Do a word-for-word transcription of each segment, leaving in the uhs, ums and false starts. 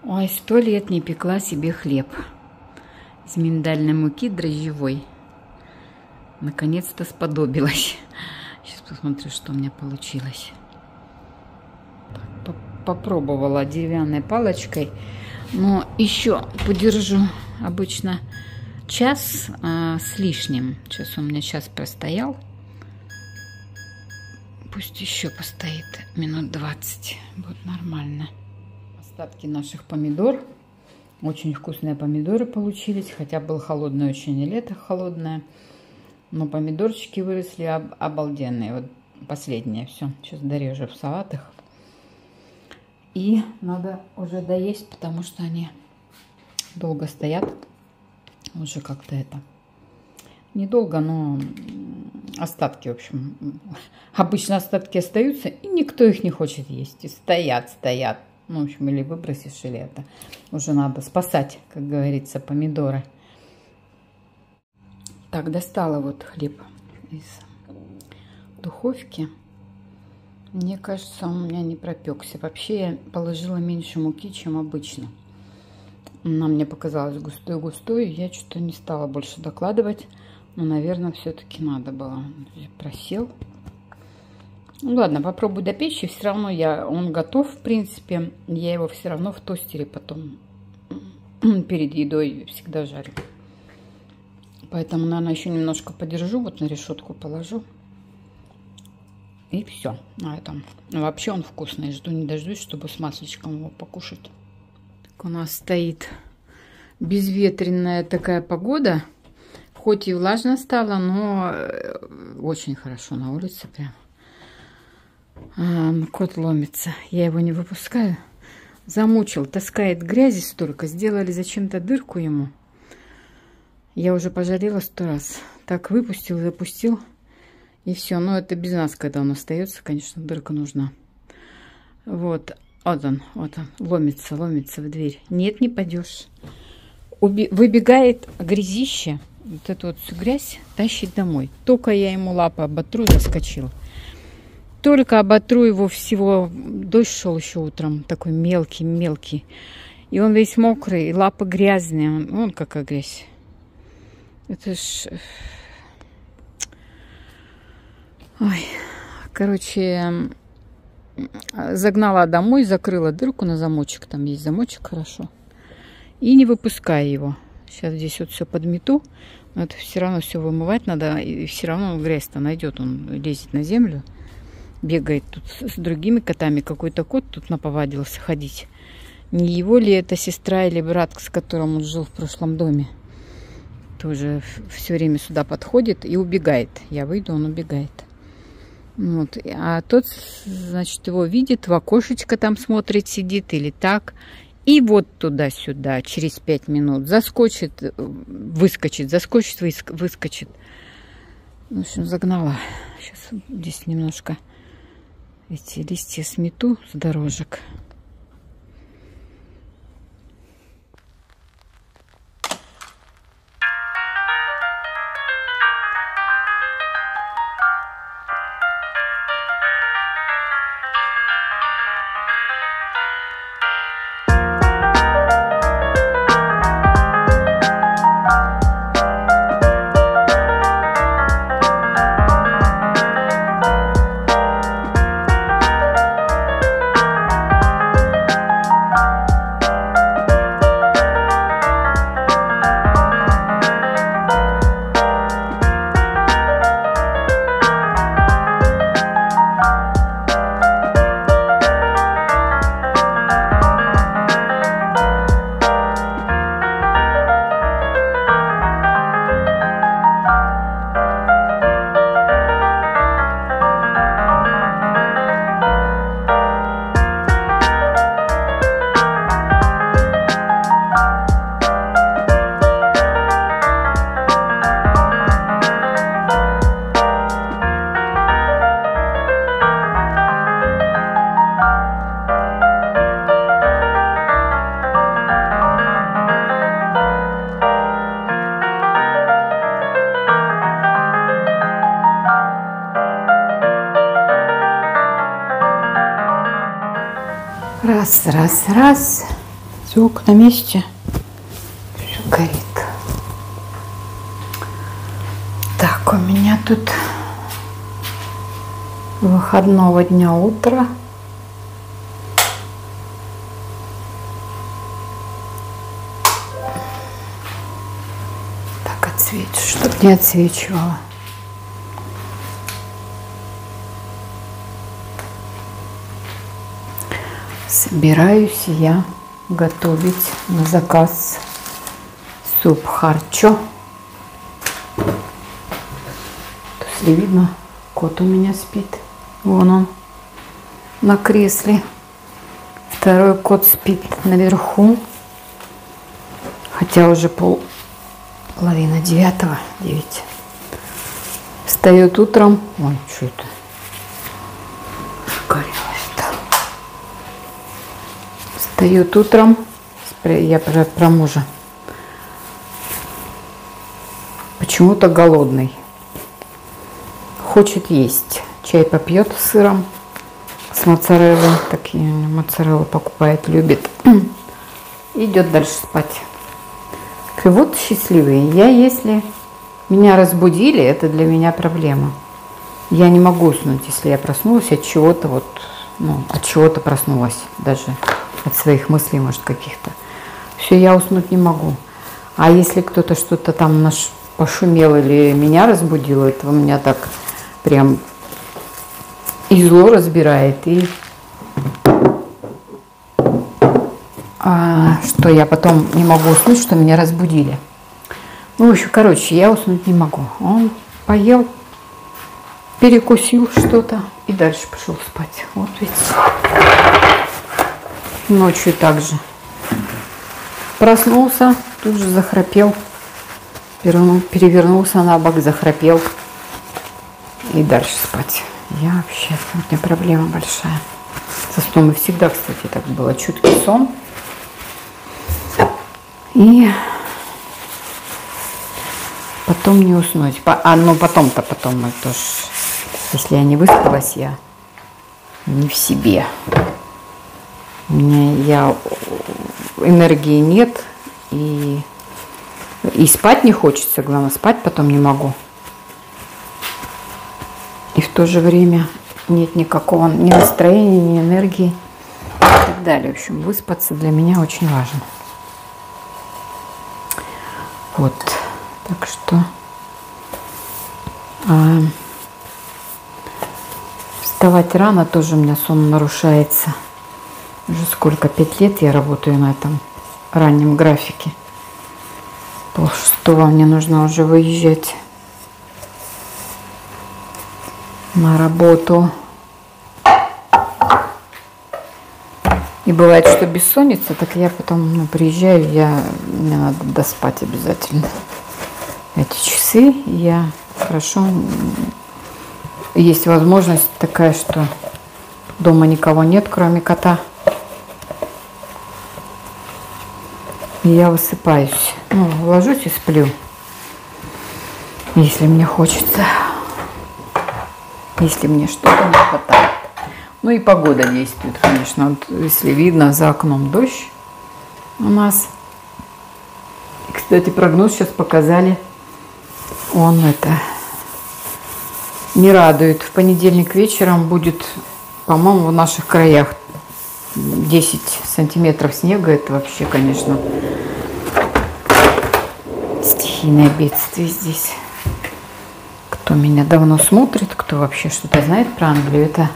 Ой, сто лет не пекла себе хлеб из миндальной муки дрожжевой. Наконец-то сподобилась. Сейчас посмотрю, что у меня получилось. Попробовала деревянной палочкой, но еще подержу обычно час а, с лишним. Сейчас у меня час простоял. Пусть еще постоит минут двадцать. Будет нормально. Остатки наших помидор. Очень вкусные помидоры получились. Хотя было холодное очень, и лето холодное. Но помидорчики выросли об обалденные. Вот последние. Все. Сейчас дорежу в салатах. И надо уже доесть, потому что они долго стоят. Уже как-то это... Недолго, но остатки, в общем. Обычно остатки остаются, и никто их не хочет есть. И стоят, стоят. Ну, в общем, или выбросишь, или это. Уже надо спасать, как говорится, помидоры. Так, достала вот хлеб из духовки. Мне кажется, он у меня не пропекся. Вообще я положила меньше муки, чем обычно. Она мне показалась густой-густой. Я что-то не стала больше докладывать. Но, наверное, все-таки надо было. Просел. Ну, ладно, попробую допечь. И все равно я, он готов, в принципе. Я его все равно в тостере потом перед едой всегда жарю. Поэтому, наверное, еще немножко подержу. Вот на решетку положу. И все на этом. Вообще он вкусный. Жду не дождусь, чтобы с масличком его покушать. Так у нас стоит безветренная такая погода. Хоть и влажно стало, но очень хорошо на улице прям. А, кот ломится. Я его не выпускаю. Замучил. Таскает грязи столько. Сделали зачем-то дырку ему. Я уже пожалела сто раз. Так выпустил, запустил. И все. Но это без нас, когда он остается, конечно, дырка нужна. Вот. Вот он. Вот он. Ломится, ломится в дверь. Нет, не пойдешь. Уби- выбегает грязище. Вот эту вот всю грязь тащит домой. Только я ему лапы оботру, заскочил. Только оботру его всего. Дождь шел еще утром. Такой мелкий-мелкий. И он весь мокрый, и лапы грязные. Он, вон какая грязь. Это ж... Ой. Короче, загнала домой, закрыла дырку на замочек. Там есть замочек, хорошо. И не выпускаю его. Сейчас здесь вот все подмету. Но это все равно все вымывать надо. И все равно грязь-то найдет. Он лезет на землю. Бегает тут с другими котами. Какой-то кот тут наповадился ходить. Не его ли это сестра или брат, с которым он жил в прошлом доме? Тоже все время сюда подходит и убегает. Я выйду, он убегает. Вот. А тот, значит, его видит, в окошечко там смотрит, сидит или так. И вот туда-сюда через пять минут заскочит, выскочит, заскочит, выскочит. В общем, загнала. Сейчас здесь немножко эти листья смету с дорожек. Раз, раз, раз. Все на месте. Все горит. Так, у меня тут выходного дня утро. Так, отсвечу, чтобы не отсвечивало. Собираюсь я готовить на заказ суп харчо. Если видно, кот у меня спит. Вон он на кресле. Второй кот спит наверху. Хотя уже пол половина девятого, девять. Встает утром. Ой, что это? Загорелось-то. Встает утром. Я про, про мужа. Почему-то голодный. Хочет есть. Чай попьет с сыром, с моцареллой. Такие моцареллы покупает, любит. Идет дальше спать. И вот счастливый. Я, если меня разбудили, это для меня проблема. Я не могу уснуть, если я проснулась от чего-то, вот, ну, от чего-то проснулась. Даже от своих мыслей, может, каких-то. Все, я уснуть не могу. А если кто-то что-то там наш пошумел или меня разбудил, это у меня так прям и зло разбирает, и а, что я потом не могу уснуть, что меня разбудили. Ну, в общем, короче, я уснуть не могу. Он поел, перекусил что-то и дальше пошел спать. Вот ведь ночью также проснулся, тут же захрапел, перевернулся на бок, захрапел и дальше спать. Я вообще, у меня проблема большая со сном. И всегда, кстати, так было. Чуткий сон. И потом не уснуть. А, ну потом-то, потом, это ж, если я не выспалась, я не в себе. У меня я, энергии нет, и, и спать не хочется. Главное, спать потом не могу. И в то же время нет никакого ни настроения, ни энергии и так далее. В общем, выспаться для меня очень важно. Вот. Так что а, вставать рано тоже у меня сон нарушается. Уже сколько, пять лет я работаю на этом раннем графике. Полшестого мне нужно уже выезжать на работу. И бывает, что бессонница, так я потом, ну, приезжаю, я, мне надо доспать обязательно. Эти часы я хорошо, есть возможность такая, что дома никого нет, кроме кота. И я высыпаюсь, ну, ложусь и сплю, если мне хочется. Если мне что-то не хватает. Ну и погода действует, конечно. Вот, если видно, за окном дождь у нас. И, кстати, прогноз сейчас показали. Он это не радует. В понедельник вечером будет, по-моему, в наших краях десять сантиметров снега. Это вообще, конечно, стихийное бедствие здесь. Кто меня давно смотрит, кто вообще что-то знает про Англию, это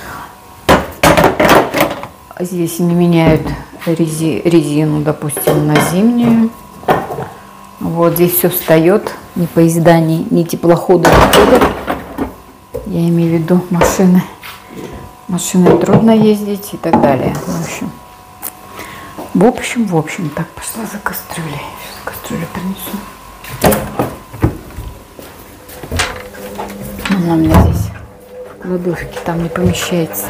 здесь не меняют рези... резину, допустим, на зимнюю. Вот здесь все встает, ни поезда, ни, ни теплоходы не ходят. Я имею в виду машины. Машиной трудно ездить и так далее. В общем, в общем, в общем, так, пошла за кастрюлей. Сейчас кастрюлю принесу. Она у меня здесь в кладовке, там не помещается.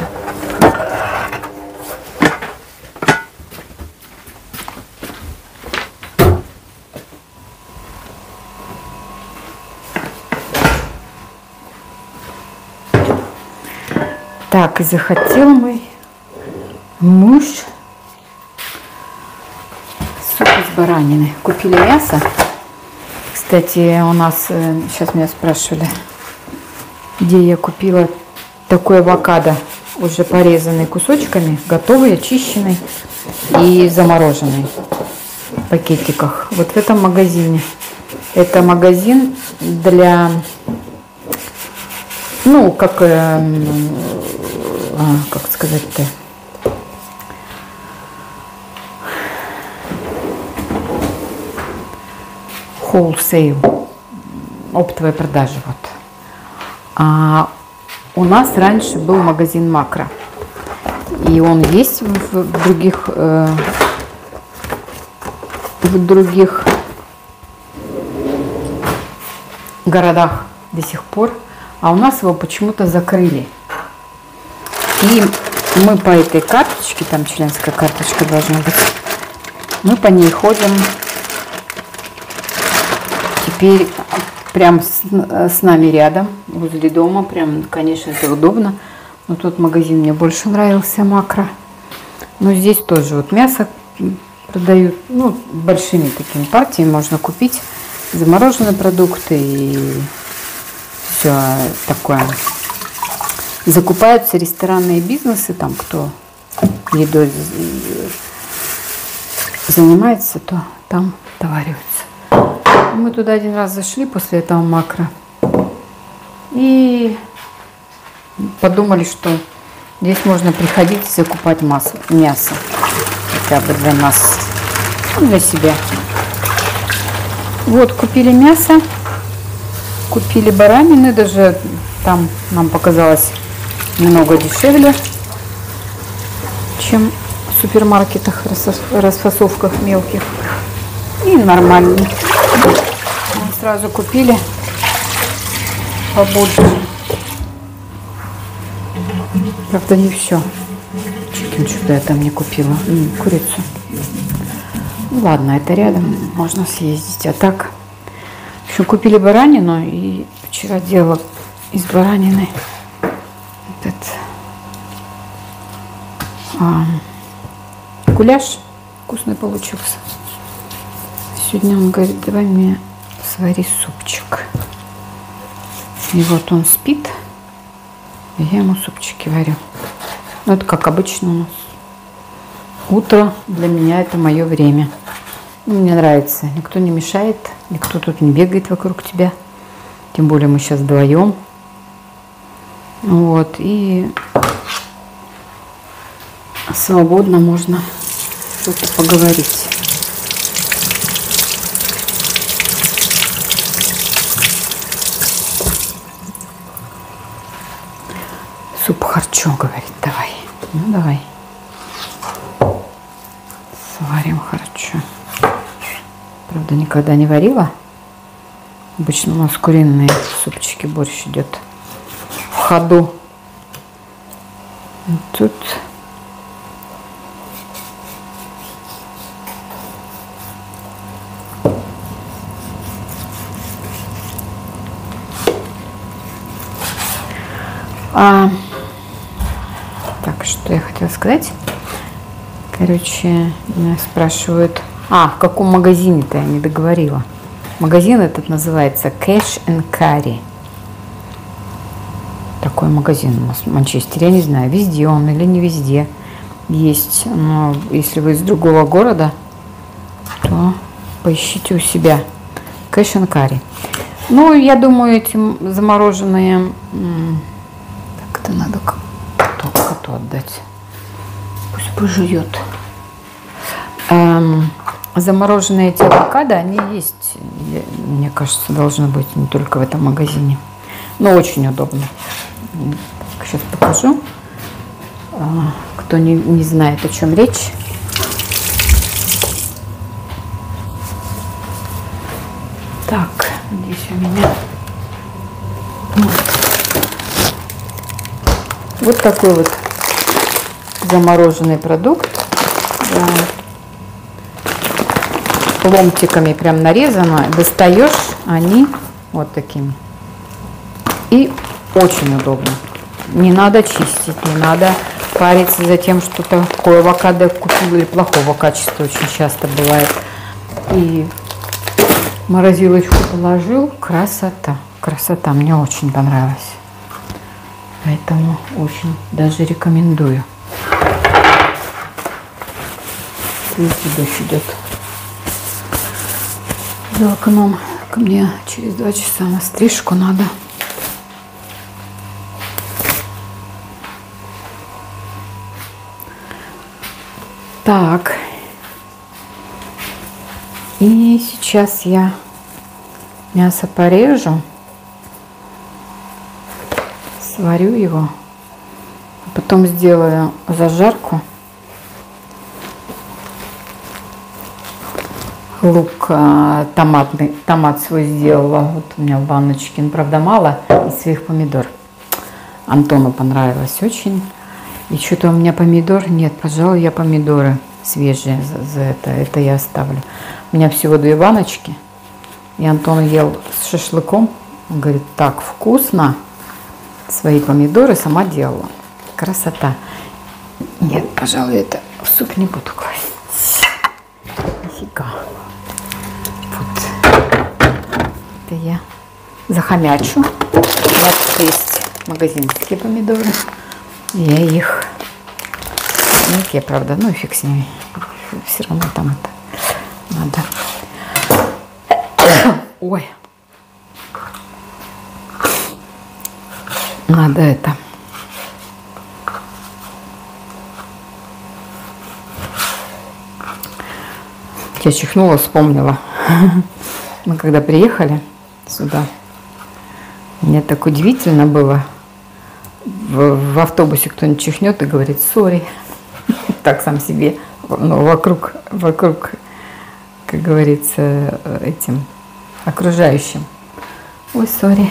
Так, и захотел мой муж из баранины. Купили мясо. Кстати, у нас, сейчас меня спрашивали, где я купила такой авокадо, уже порезанный кусочками, готовый, очищенный и замороженный в пакетиках. Вот в этом магазине. Это магазин для, ну, как, э, как сказать-то, wholesale, оптовой продажи. Вот. А у нас раньше был магазин Макро. И он есть в, в других э, в других городах до сих пор. А у нас его почему-то закрыли. И мы по этой карточке, там членская карточка должна быть, мы по ней ходим теперь прям с, с нами рядом, возле дома. Прям, конечно, это удобно. Но тот магазин мне больше нравился, Макро. Но здесь тоже вот мясо продают, ну, большими такими партиями можно купить. Замороженные продукты и все такое. Закупаются ресторанные бизнесы, там кто едой занимается, то там товариваются. Мы туда один раз зашли после этого Макро и подумали, что здесь можно приходить и закупать масло, мясо, хотя бы для нас, для себя. Вот, купили мясо, купили баранины, даже там нам показалось немного дешевле, чем в супермаркетах, расфасовках мелких. И нормально. Мы сразу купили побольше. Правда, не все. Чикен что-то я там не купила. М, курицу. Ну, ладно, это рядом, можно съездить. А так, в общем, купили баранину. И вчера делала из баранины этот а, гуляш. Вкусный получился. Сегодня он говорит, давай мне свари супчик. И вот он спит. И я ему супчики варю. Ну, это как обычно у нас. Утро для меня это мое время. Мне нравится. Никто не мешает. Никто тут не бегает вокруг тебя. Тем более мы сейчас вдвоем. Вот. И свободно можно что-то поговорить. Суп харчо, говорит, давай. Ну, давай. Сварим харчо. Правда, никогда не варила. Обычно у нас куриные супчики, борщ идет в ходу. Тут а так, что я хотела сказать? Короче, меня спрашивают, а, в каком магазине-то я не договорила. Магазин этот называется Cash and Carry. Такой магазин у нас в Манчестере. Я не знаю, везде он или не везде есть. Но если вы из другого города, то поищите у себя Cash and Carry. Ну, я думаю, эти замороженные... Так, это надо коту, коту отдать. Пусть пожует. Эм, замороженные эти авокадо, они есть, мне кажется, должны быть не только в этом магазине. Но очень удобно. Сейчас покажу. Кто не, не знает, о чем речь. Так, здесь у меня вот, вот такой вот замороженный продукт. Да. Ломтиками прям нарезано. Достаешь они вот такими. И очень удобно. Не надо чистить, не надо париться за тем, что такое авокадо купил или плохого качества очень часто бывает. и в морозилочку положил. Красота. Красота. Мне очень понравилось. Поэтому очень даже рекомендую. Видите, дождь идет за окном. Ко мне через два часа на стрижку надо. Так. И сейчас я мясо порежу. Сварю его. Потом сделаю зажарку. Лук а, томатный, томат свой сделала. Вот у меня в баночке, ну, правда, мало. И своих помидор. Антону понравилось очень. И что-то у меня помидор. Нет, пожалуй, я помидоры свежие за, за это. Это я оставлю. У меня всего две баночки. И Антон ел с шашлыком. Он говорит, так вкусно. Свои помидоры сама делала. Красота. Нет, пожалуй, это в суп не буду класть. Нифига. Это я захомячу. У нас есть магазинские помидоры. Я их... Мелкие, правда, ну и фиг с ними. Все равно там это надо. Ой. Надо это... Я чихнула, вспомнила. Мы когда приехали сюда, мне так удивительно было. В, в автобусе кто-нибудь чихнет и говорит «сори». Так сам себе, ну, вокруг, вокруг, как говорится, этим окружающим. Ой, сори.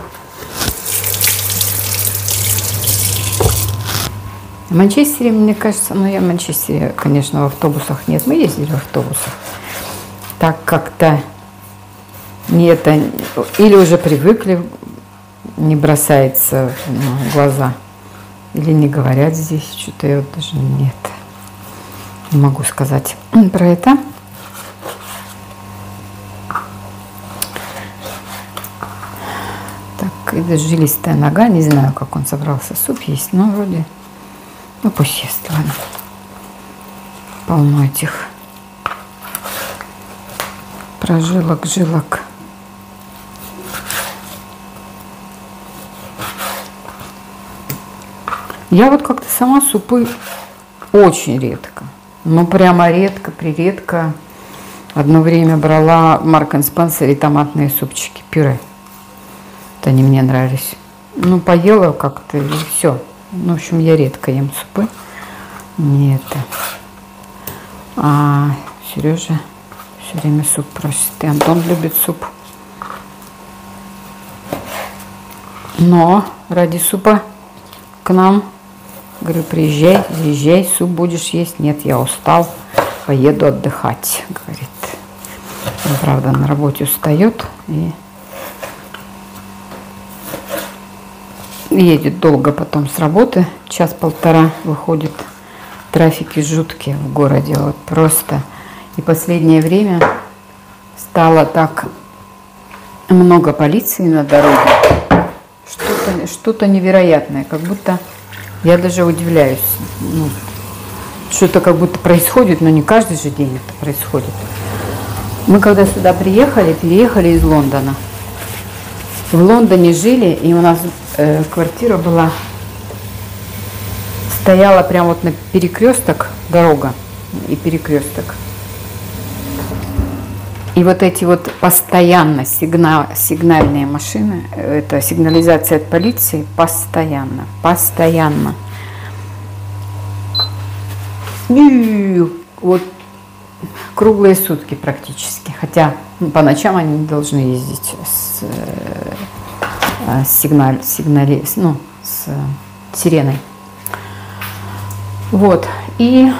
В Манчестере, мне кажется, ну я в Манчестере, конечно, в автобусах нет. Мы ездили в автобусах. Так как-то не это, или уже привыкли, не бросается, ну, в глаза, или не говорят здесь, что-то я вот даже нет, не могу сказать про это. Так, это жилистая нога, не знаю, как он собрался суп есть, но вроде, ну пусть ест, ладно. Полно этих прожилок, жилок. Я вот как-то сама супы очень редко, ну прямо редко, приредко. Одно время брала в Марк энд Спенсере томатные супчики, пюре. Вот они мне нравились. Ну поела как-то и все. Ну, в общем, я редко ем супы. Не это. А Сережа все время суп просит. И Антон любит суп. Но ради супа к нам, говорю, приезжай, заезжай, суп будешь есть. Нет, я устал, поеду отдыхать, говорит. Он, правда, на работе устает и едет долго потом с работы, час-полтора выходит. Трафики жуткие в городе, вот просто. И последнее время стало так много полиции на дороге, что-то что-то невероятное, как будто я даже удивляюсь, ну, что-то как будто происходит, но не каждый же день это происходит. Мы когда сюда приехали, переехали из Лондона. В Лондоне жили, и у нас э, квартира была, стояла прямо вот на перекресток, дорога и перекресток. И вот эти вот постоянно сигнал, сигнальные машины, это сигнализация от полиции, постоянно, постоянно. И вот круглые сутки практически. Хотя ну, по ночам они не должны ездить с, с, сигналь, сигнали, ну, с сиреной. Вот. И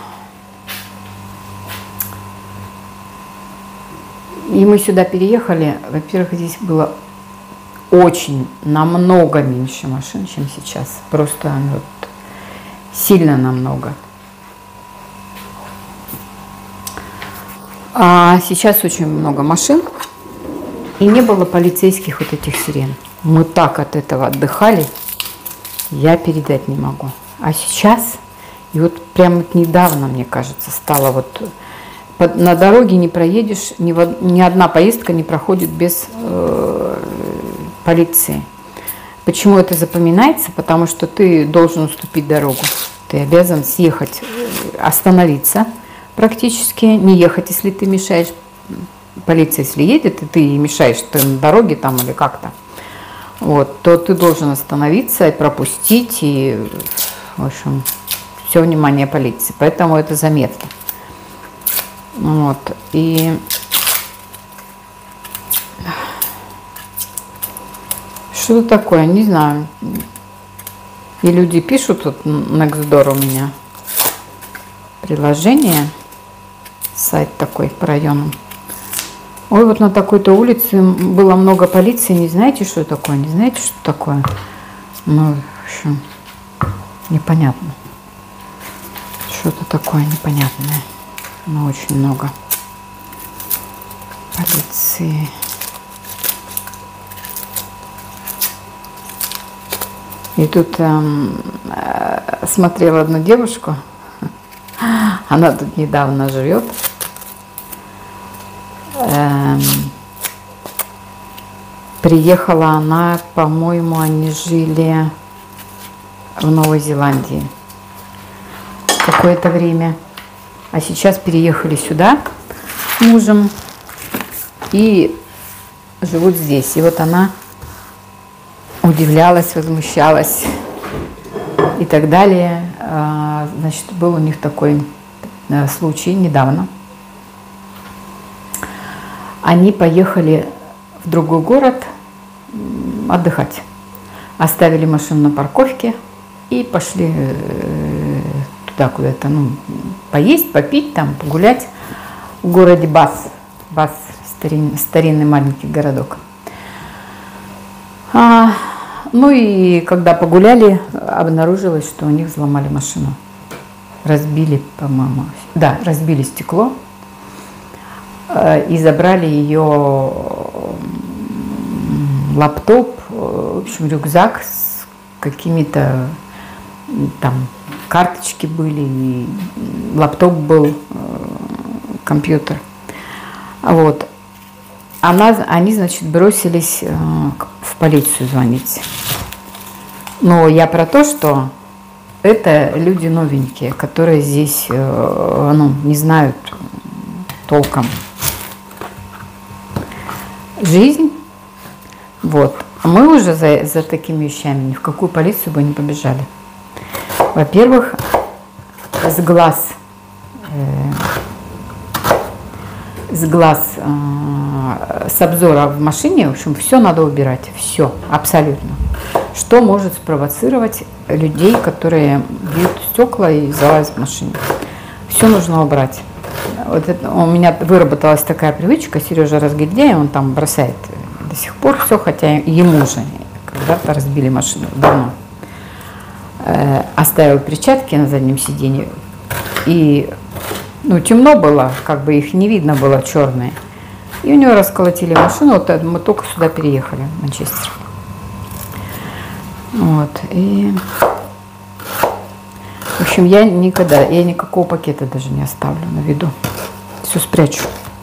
И мы сюда переехали. Во-первых, здесь было очень, намного меньше машин, чем сейчас. Просто вот, сильно намного. А сейчас очень много машин, и не было полицейских вот этих сирен. Мы так от этого отдыхали, я передать не могу. А сейчас, и вот прямо недавно, мне кажется, стало вот... На дороге не проедешь, ни, в, ни одна поездка не проходит без э, полиции. Почему это запоминается? Потому что ты должен уступить дорогу. Ты обязан съехать, остановиться практически, не ехать, если ты мешаешь. Полиция, если едет, и ты мешаешь, ты на дороге там или как-то, вот, то ты должен остановиться и пропустить, и, в общем, все внимание полиции. Поэтому это заметно. Вот, и что такое, не знаю. И люди пишут, вот Nextdoor у меня приложение, сайт такой по районам. Ой, вот на такой-то улице было много полиции, не знаете, что такое, не знаете, что такое? Ну, в общем, непонятно. Что-то такое непонятное. Но очень много полиции. И тут эм, э, смотрела одну девушку, она тут недавно живет. Эм, приехала она, по-моему, они жили в Новой Зеландии какое-то время, а сейчас переехали сюда с мужем и живут здесь. И вот она удивлялась, возмущалась и так далее. Значит, был у них такой случай недавно. Они поехали в другой город отдыхать. Оставили машину на парковке и пошли туда куда-то, ну, поесть, попить, там, погулять в городе Бас. Бас, старин, старинный маленький городок. А, ну и когда погуляли, обнаружилось, что у них взломали машину. Разбили, по-моему, да, разбили стекло. И забрали ее лаптоп, в общем, рюкзак с какими-то там карточки были, и лаптоп был, компьютер. Вот. Она, они, значит, бросились в полицию звонить. Но я про то, что это люди новенькие, которые здесь, ну, не знают толком жизнь. Вот. Мы уже за, за такими вещами ни в какую полицию бы не побежали. Во-первых, с глаз, э, с глаз, э, с обзора в машине, в общем, все надо убирать. Все, абсолютно. Что может спровоцировать людей, которые бьют стекла и залазят в машину. Все нужно убрать. Вот это, у меня выработалась такая привычка, Сережа разгильдяй, он там бросает до сих пор все, хотя ему же когда-то разбили машину давно. Э, оставил перчатки на заднем сиденье, и ну, темно было, как бы их не видно было, черные. И у него расколотили машину, вот мы только сюда переехали, в Манчестер. Вот, и... В общем, я никогда, я никакого пакета даже не оставлю на виду. Все спрячу.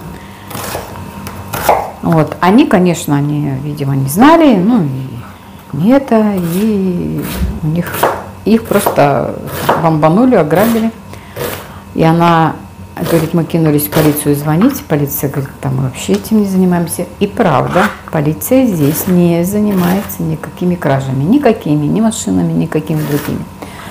Вот. Они, конечно, они, видимо, не знали, ну, и не это, и у них, их просто бомбанули, ограбили. И она говорит, мы кинулись в полицию звонить. Полиция говорит, там мы вообще этим не занимаемся. И правда, полиция здесь не занимается никакими кражами. Никакими, ни машинами, никакими другими.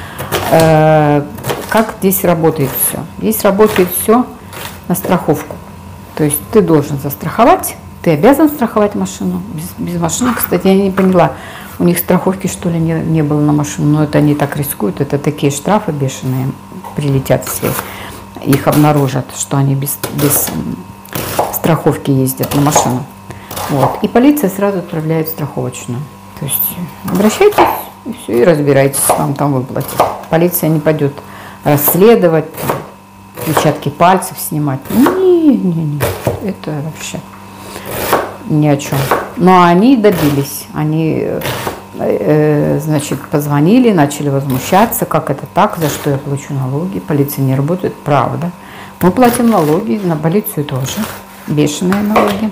Как здесь работает все? Здесь работает все на страховку. То есть ты должен застраховать, ты обязан страховать машину. Без, без машины, кстати, я не поняла, у них страховки, что ли, не, не было на машину. Но это они так рискуют, это такие штрафы бешеные прилетят все. Их обнаружат, что они без, без страховки ездят на машину. Вот. И полиция сразу отправляет страховочную. То есть обращайтесь и все, и разбирайтесь, вам там выплатят. Полиция не пойдет расследовать, отпечатки пальцев снимать. Нет. Не-не-не, это вообще ни о чем. Но они добились. Они, э, значит, позвонили, начали возмущаться, как это так, за что я плачу налоги, полиция не работает. Правда. Мы платим налоги, на полицию тоже. Бешеные налоги.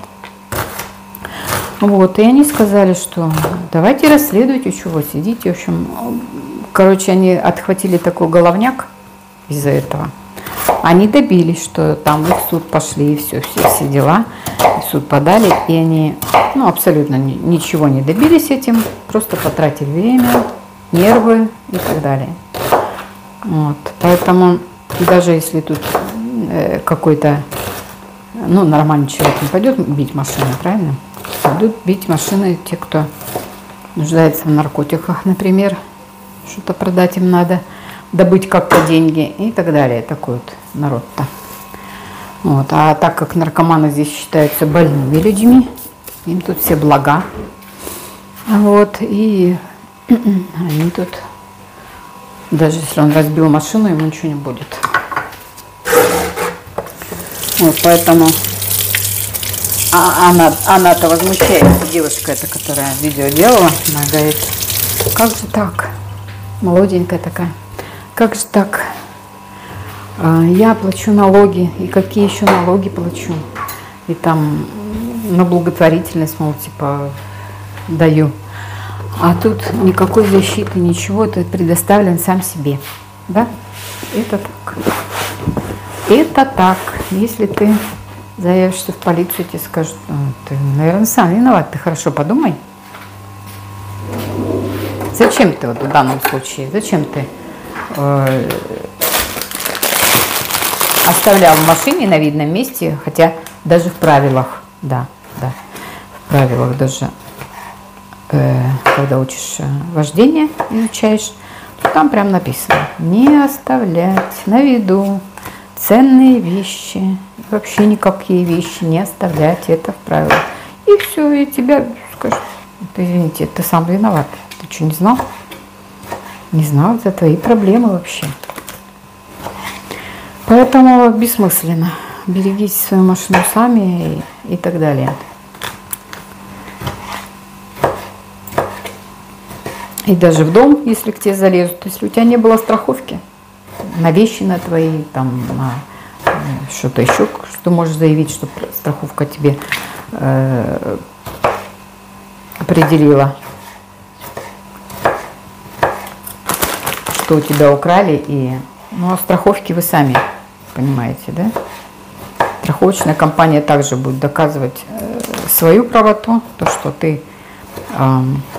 Вот, и они сказали, что давайте расследуйте, чего сидите. В общем, короче, они отхватили такой головняк из-за этого. Они добились, что там их в суд пошли, и все, все, все дела. В суд подали, и они, ну, абсолютно ни, ничего не добились этим. Просто потратили время, нервы и так далее. Вот, поэтому даже если тут э, какой-то, ну, нормальный человек не пойдет бить машины, правильно? Пойдут бить машины те, кто нуждается в наркотиках, например. Что-то продать им надо, добыть как-то деньги и так далее. Такой вот народ-то. Вот. А так как наркоманы здесь считаются больными людьми, им тут все блага. Вот. И они тут, даже если он разбил машину, ему ничего не будет. Вот, поэтому а она, она-то возмущается, девушка эта, которая видео делала, она говорит, как же так, молоденькая такая, как же так, я плачу налоги, и какие еще налоги плачу, и там на благотворительность, мол, типа, даю, а тут никакой защиты, ничего, ты предоставлен сам себе, да, это так, это так, если ты заявишься в полицию, тебе скажут, ну, ты, наверное, сам виноват, ты хорошо подумай. Зачем ты вот в данном случае, зачем ты э, оставлял в машине на видном месте, хотя даже в правилах, да, да, в правилах даже, э, когда учишь вождение, изучаешь, то там прям написано, не оставлять на виду ценные вещи, вообще никакие вещи не оставлять, это в правилах. И все, и тебя скажут, извините, ты сам виноват. Ты что, не знал? Не знал, это твои проблемы вообще. Поэтому бессмысленно. Берегите свою машину сами и, и так далее. И даже в дом, если к тебе залезут, если у тебя не было страховки, на вещи на твои, там, на что-то еще, что можешь заявить, что страховка тебе э, определила, что у тебя украли, и, ну, а страховки вы сами понимаете, да? Страховочная компания также будет доказывать э, свою правоту, то, что ты, э,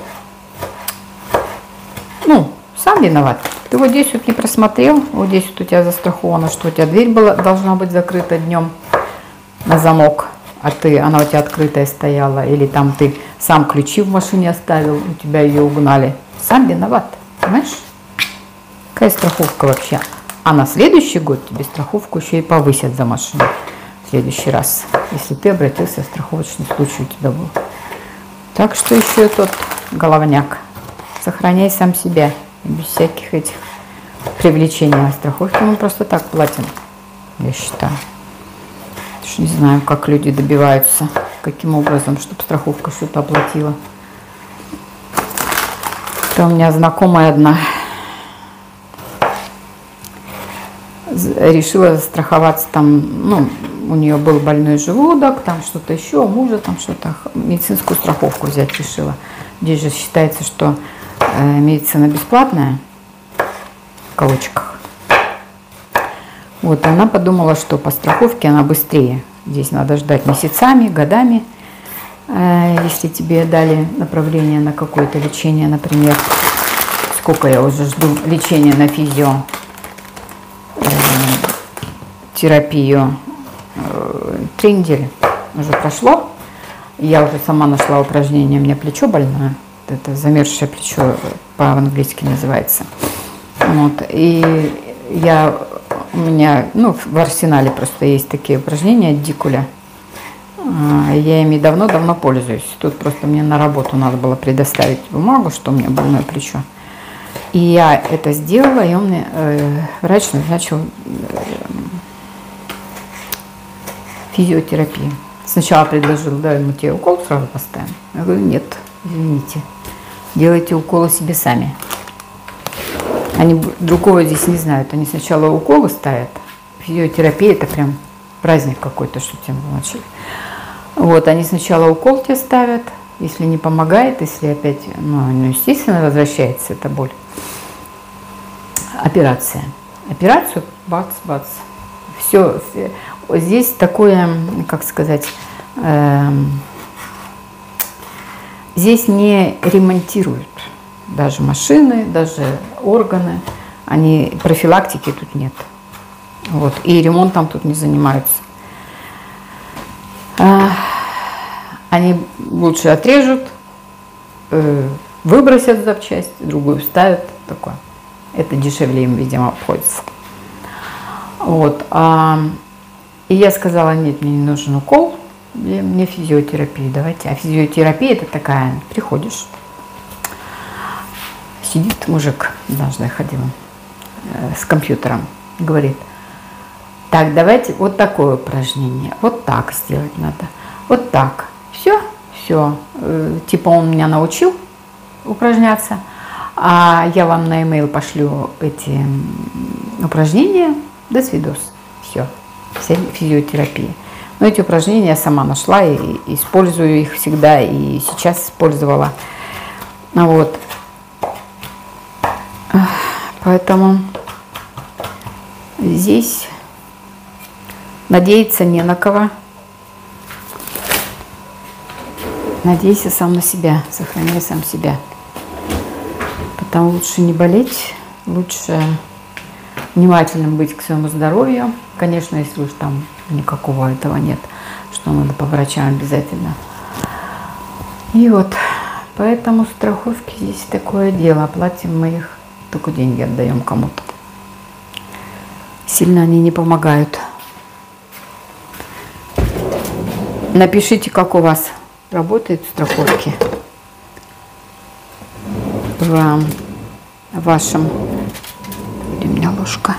ну, сам виноват. Ты вот здесь вот не просмотрел, вот здесь вот у тебя застраховано, что у тебя дверь была, должна быть закрыта днем на замок, а ты, она у тебя открытая стояла, или там ты сам ключи в машине оставил, у тебя ее угнали. Сам виноват, понимаешь? Какая страховка вообще? А на следующий год тебе страховку еще и повысят за машину. В следующий раз, если ты обратился, страховочный случай у тебя был. Так что еще и тот головняк. Сохраняй сам себя. Без всяких этих привлечений. Страховки мы просто так платим, я считаю. Потому что не знаю, как люди добиваются, каким образом, чтобы страховка что-то оплатила. Это у меня знакомая одна решила застраховаться там, ну, у нее был больной желудок, там что-то еще, у мужа там что-то, медицинскую страховку взять решила. Здесь же считается, что медицина бесплатная, в кавычках. Вот, она подумала, что по страховке она быстрее. Здесь надо ждать месяцами, годами. Если тебе дали направление на какое-то лечение, например, сколько я уже жду лечения на физио, терапию, три недели уже прошло. Я уже сама нашла упражнение, у меня плечо больное. Это замерзшее плечо по-английски называется. Вот. И я, у меня, ну, в арсенале просто есть такие упражнения от Дикуля. Я ими давно-давно пользуюсь. Тут просто мне на работу надо было предоставить бумагу, что у меня больное плечо. И я это сделала, и он мне, э, врач назначил физиотерапии. Сначала предложил, да, мы тебе укол сразу поставим. Я говорю, нет, извините, делайте уколы себе сами. Они другого здесь не знают. Они сначала уколы ставят. Физиотерапия — это прям праздник какой-то, что тебе начали. Вот, они сначала укол тебе ставят. Если не помогает, если опять, ну, ну, естественно, возвращается эта боль. Операция. Операцию, бац-бац. Все. Здесь такое, как сказать, э, здесь не ремонтируют даже машины, даже органы. Они, профилактики тут нет. Вот, и ремонтом тут не занимаются. Они лучше отрежут, выбросят запчасть, другую вставят. Такое. Это дешевле им, видимо, обходится. Вот. И я сказала, нет, мне не нужен укол, мне физиотерапия, давайте. А физиотерапия — это такая, приходишь, сидит мужик, однажды я ходила, с компьютером, говорит, так, давайте вот такое упражнение, вот так сделать надо, вот так. Все, все. Типа он меня научил упражняться, а я вам на e-mail пошлю эти упражнения. До свидос. Все. Вся физиотерапия. Но эти упражнения я сама нашла и использую их всегда, и сейчас использовала. Вот. Поэтому здесь надеяться не на кого. Надейся сам на себя, сохраняй сам себя. Потому лучше не болеть, лучше внимательным быть к своему здоровью. Конечно, если уж там никакого этого нет, что надо по врачам обязательно. И вот, поэтому страховки здесь такое дело. Платим мы их, только деньги отдаем кому-то. Сильно они не помогают. Напишите, как у вас работают страховки в вашем, где у меня ложка,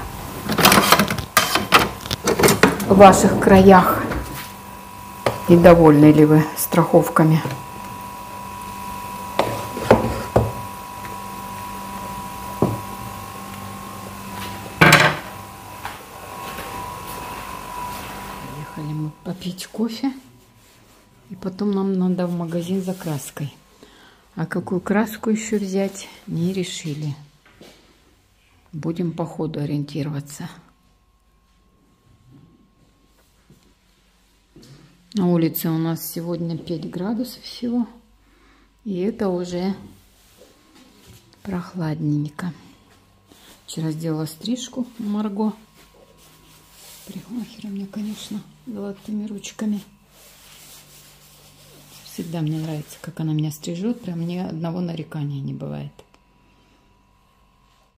в ваших краях, и довольны ли вы страховками. Приехали мы попить кофе. И потом нам надо в магазин за краской. А какую краску еще взять, не решили. Будем по ходу ориентироваться. На улице у нас сегодня пять градусов всего. И это уже прохладненько. Вчера сделала стрижку Марго. Парикмахер у меня, конечно, золотыми ручками. Всегда мне нравится, как она меня стрижет. Прям ни одного нарекания не бывает.